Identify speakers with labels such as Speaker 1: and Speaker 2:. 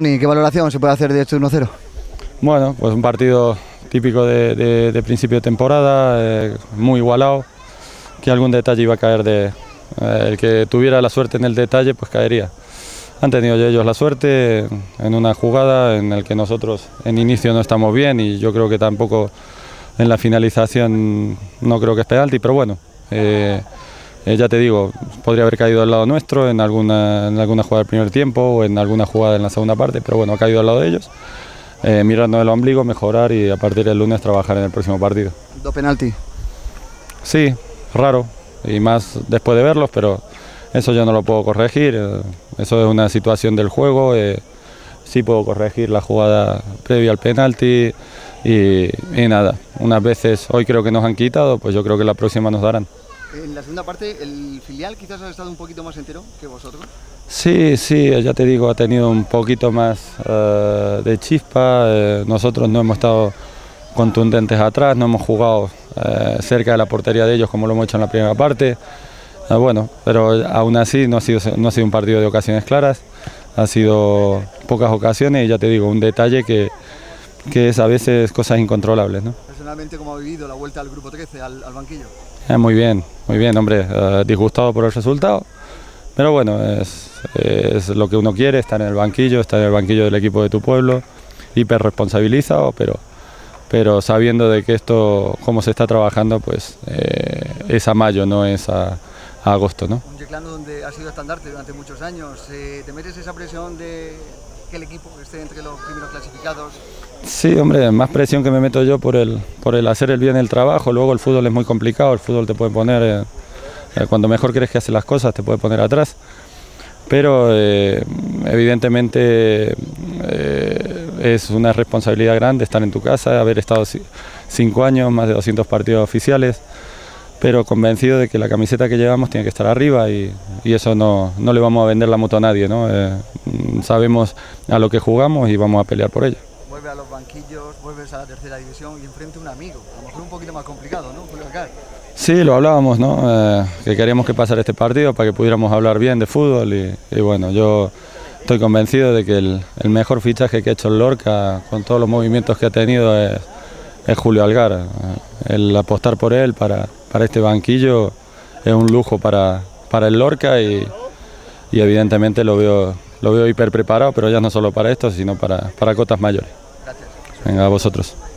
Speaker 1: ¿Y qué valoración se puede hacer de este 1-0?
Speaker 2: Bueno, pues un partido típico de principio de temporada, muy igualado, que algún detalle iba a caer el que tuviera la suerte en el detalle, pues caería. Han tenido ellos la suerte en una jugada en la que nosotros en inicio no estamos bien y yo creo que tampoco en la finalización no creo que es penalti, pero bueno, ya te digo, podría haber caído al lado nuestro en alguna jugada del primer tiempo o en alguna jugada en la segunda parte, pero bueno, ha caído al lado de ellos. Mirarnos el ombligo, mejorar y a partir del lunes trabajar en el próximo partido.
Speaker 1: ¿Dos penaltis?
Speaker 2: Sí, raro, y más después de verlos, pero eso yo no lo puedo corregir, eso es una situación del juego, sí puedo corregir la jugada previa al penalti y nada, unas veces hoy creo que nos han quitado, pues yo creo que la próxima nos darán.
Speaker 1: En la segunda parte, el filial quizás ha estado un poquito más entero que vosotros.
Speaker 2: Sí, ya te digo, ha tenido un poquito más de chispa, nosotros no hemos estado contundentes atrás, no hemos jugado cerca de la portería de ellos como lo hemos hecho en la primera parte. Bueno, pero aún así no ha sido un partido de ocasiones claras, ha sido pocas ocasiones y ya te digo, un detalle que es a veces cosas incontrolables, ¿no?
Speaker 1: Personalmente, ¿cómo ha vivido la vuelta al grupo 13, al banquillo?
Speaker 2: Muy bien, hombre, disgustado por el resultado, pero bueno, es lo que uno quiere, estar en el banquillo del equipo de tu pueblo, hiperresponsabilizado, pero sabiendo de que esto, como se está trabajando, pues es a mayo, no es a agosto, ¿no?
Speaker 1: Un Yeclano donde ha sido estandarte durante muchos años, ¿te metes esa presión de que el equipo esté entre los primeros clasificados?
Speaker 2: Sí, hombre, más presión que me meto yo por el hacer el bien el trabajo. Luego el fútbol es muy complicado, el fútbol te puede poner, cuando mejor crees que hace las cosas, te puede poner atrás. Pero evidentemente es una responsabilidad grande estar en tu casa, haber estado 5 años, más de 200 partidos oficiales, pero convencido de que la camiseta que llevamos tiene que estar arriba y eso no le vamos a vender la moto a nadie, ¿no? Sabemos a lo que jugamos y vamos a pelear por ello.
Speaker 1: Vuelve a los banquillos, vuelves a la tercera división y enfrente a un amigo, a lo mejor un poquito más complicado, ¿no? Julio Algar.
Speaker 2: Sí, lo hablábamos, ¿no? Que queríamos que pasara este partido para que pudiéramos hablar bien de fútbol y bueno, yo estoy convencido de que el mejor fichaje que ha hecho el Lorca con todos los movimientos que ha tenido es Julio Algar. El apostar por él para este banquillo es un lujo para el Lorca y evidentemente lo veo hiper preparado, pero ya no solo para esto, sino para cotas mayores.
Speaker 1: Gracias.
Speaker 2: Venga, a vosotros.